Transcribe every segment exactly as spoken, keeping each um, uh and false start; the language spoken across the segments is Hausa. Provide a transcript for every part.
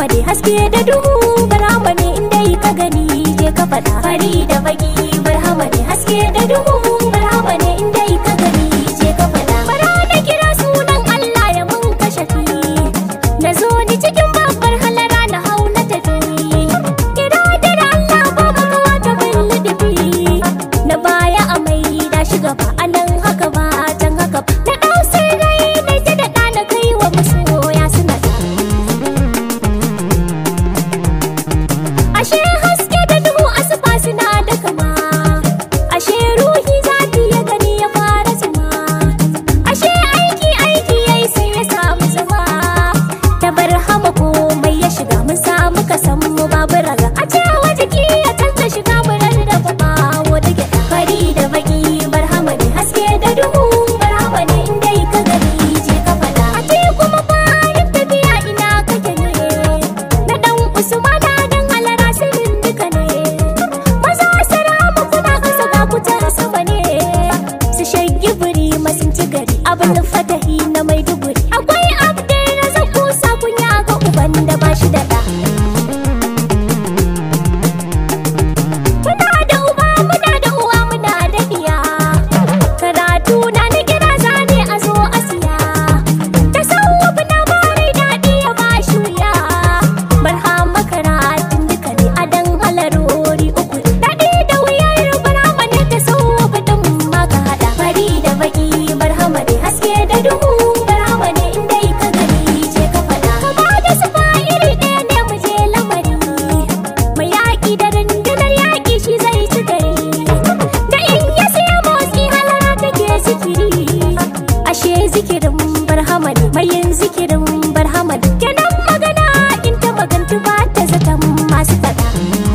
barhama ne haske da duhu, barhama ne inda ka gani je ka faɗa. Fari da baki barhama ne haske da duhu, barhama ne inda ka gani je ka faɗa. Bara na kira sunan Allah ya mun kashafi, na zo ni cikin babbar halara na hau na tafi. Kira da Allah ba makawa ta bin lidifi, na baya a mai da shi gaba a nan haka ba can haka ba. Na ɗau sai rai na ta da ɗana kai wa masoya suna ta. Ashe haske da duhu asuba suna da kama, ashe ruhi zati ya gani ya fara zama, ashe aiki aiki yayi sai ya samu zama. Ta barhama komai ya shiga mun samu ka san mu babu raga, a cewa jiki ya canza shiga mu rarraba bawo da gyaɗa. Fari da baki barhama ne haske da duhu, barhama ne inda ka gani je ka faɗa. A ce kuma bayan tafiya ina kake ne, na ɗan usmana dan halara sirrin duka ne. Maza salamu kuna kasa ga kutar sama ne, su shaggi buri masun ci gari abin fatahi na maiduguri. Akwai abde na zaku sa kunya ga uban da ba shi da ɗa. Muna da uba muna da uwa muna da iya, karatu na na kira zane a zo a siya. Tasawuf na bari daɗi ya ba shi wuya, barhama karatun duka ne a dan halarori uku. Daɗi da wuyar barhama ne tasawuf ɗin ma ka haɗa. Fari da baki barhama ne haske da duhu, barhama ne inda ka gani je ka faɗa. Kama da sufa iri ɗaya ne mu je lamari, mai yaƙi da rundunar yaƙi shi zai ci gari. Da in ya siya motsi halara take zikiri, ashe zikirin barhama ne mai yin zikirin barhama ne. Kenan magana in ta magantu ba ta zaton masu faɗa.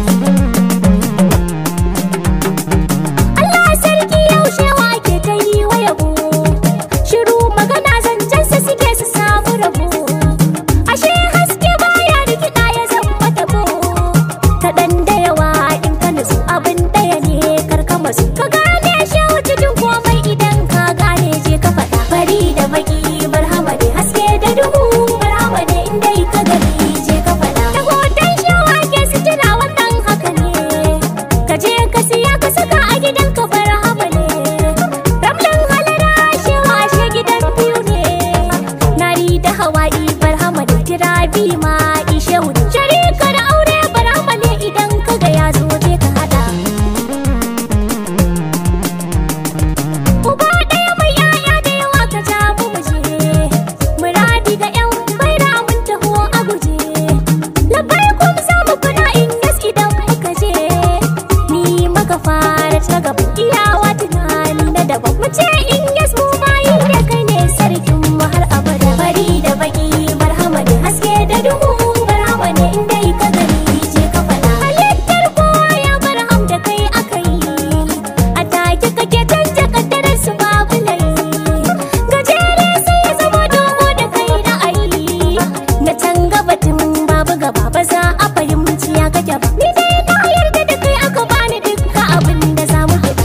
Allah sarki yaushe wake ta yi wa yabo, shiru magana zancensa suke su samu rabo. Ashe haske baya rikida ya zama tabo, kaɗan da yawa in ka nutsu abin ɗaya ne karka masu. Ka gane shehu cikin komai idan ka gane je ka faɗa. Fari da baki barhama ne haske da duhu, barhama ne inda ka gani je ka faɗa. Da hoton shehu ake sutura wannan haka ne, ka je ka siya ka saka a gidan ka barhama ne. Ramlan halara shehu ashe gidan biyu ne, nari da hawaii barhama ne kira bi ma shehu ne. Sharikar aure barhama ne idan ka ga ya zo je ka haɗa. Uba ɗaya mai yaya da yawa ka ja mu muje, muradi ga yan baira mun taho a guje. Labai kum za mu kuna in yas idan muka je, ni maka fara ta gaba iyawa tunani na daban. Mu ce in yas mu bayi ne kai ne sarkin mu har abada. Fari da baki barhama ne haske da duhu, barhama ne inda ka gani je ka faɗa. Halittar kowa ya barham da kai aka yi, a take kake canja kaddarar su babu layi. Gajere sai ya zama dogo da kai na ayi, na can gabatin babu gaba ba za a fahimci ya kake ba. Ni dai na yarda da kai aka bani dukkan abin da za mu gida.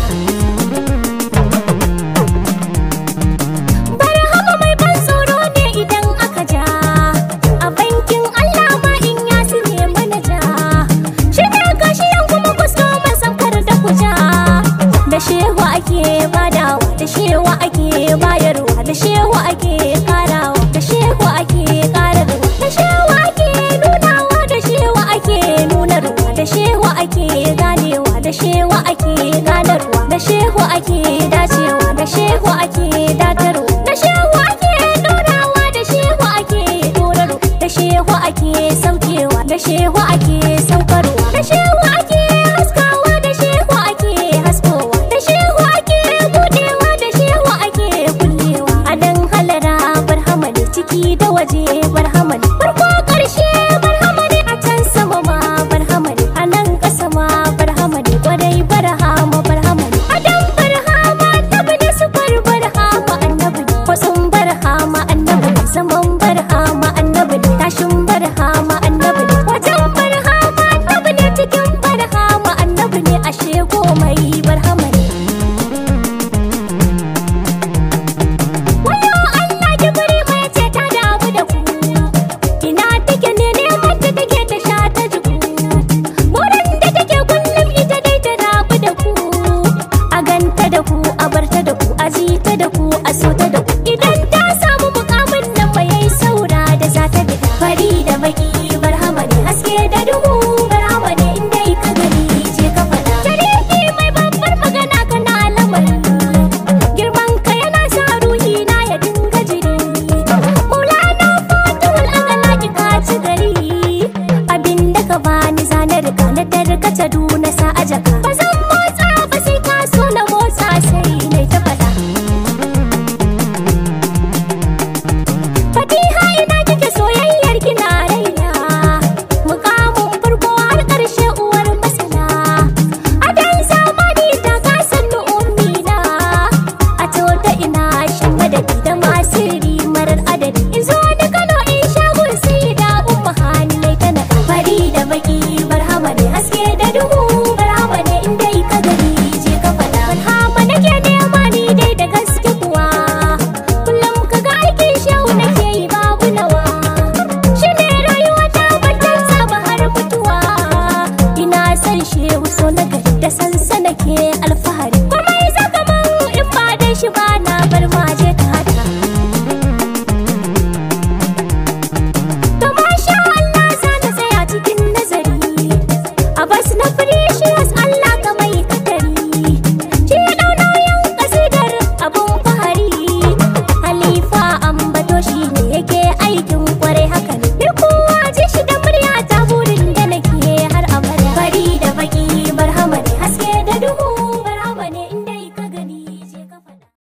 Barhama mai ban tsoro ne idan aka ja, a bankin Allah ma in ya su ne manaja. Shi ne kashiyan kuma kwastoman samkar da kuja, da shewa ake badawa, da shewa ake bayarwa, da shewa ake karawa, da shewa ake kararwa, da shewa ake nunawa, da shewa ake nunarwa, da shewa ake ganewa, da shewa ake ganarwa, da shewa ake dacewa, da shewa ake datarwa, da shewa ake dorawa, da shewa ake dorarwa, da shewa ake saukewa, da shewa ake saukarwa, da shewa ake haskawa, da shewa ake haskowa, da shewa ake budewa, da shewa ake kullewa. A dan halara barhama ne ciki da waje barhama ne, farko ƙarshe barhama ne, a can sama ma barhama ne, a nan ƙasa ma barhama ne, kwarai barhama barhama ne. A dan barhama annabi ne, sufar barhama annabi ne, kwasan barhama annabi ne, zaman barhama annabi ne, tashin barhama annabi ne, wajen barhama da ku a so ta da ku idan ta samu mukamin nan mai yayi saura da za ta bi fari da baki barhama ne haske da duhu barhama ne inda ka gani je ka fada jariki mai babbar magana kana lamarin girman ka yana sa ruhi na ya dinga jiri maulana fatul agalaki ka ci gari abinda ka bani zanar ka na tarkata duna sa ajaka ba zan motsa ba sai ka so na motsa sai ne ta fada fatiha ina kike soyayyar kina raina mukamin farko har karshe uwar masana adan zamani ta ka sannu ummina a tota ina shan madadi da masiri marar adadi in zo da Kano in shagun sai da umma hannu ta na fari da baki barhama ne haske da duhu barhama ne inda ka gani je ka fada barhama nake nema ni dai da gaske kuwa kullum kaga aikin shehu nake yi babu nawa shi ne rayuwa ta batan saba har mutuwa ina san shehu so na gari da sansa nake alfahari kuma yi zaka man in ba da shi ba